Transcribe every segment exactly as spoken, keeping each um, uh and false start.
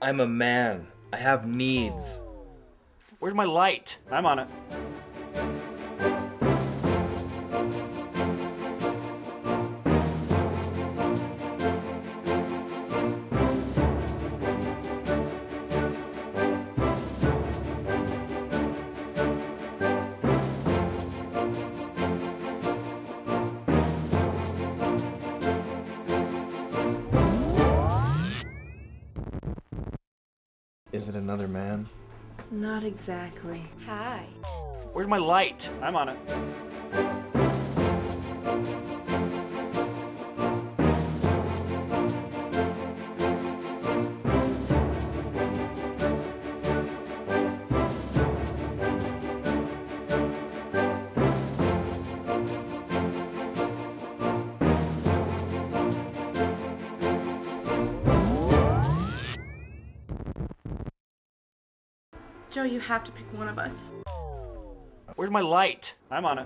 I'm a man. I have needs. Where's my light? I'm on it. Is it another man? Not exactly. Hi. Where's my light? I'm on it. Joe, you have to pick one of us. Where's my light? I'm on it.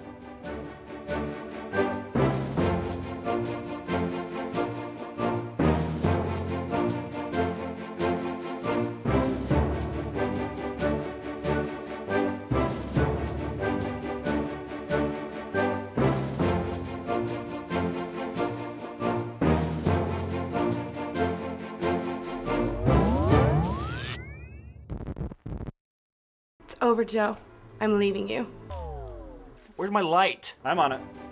It's over, Joe. I'm leaving you. Where's my light? I'm on it.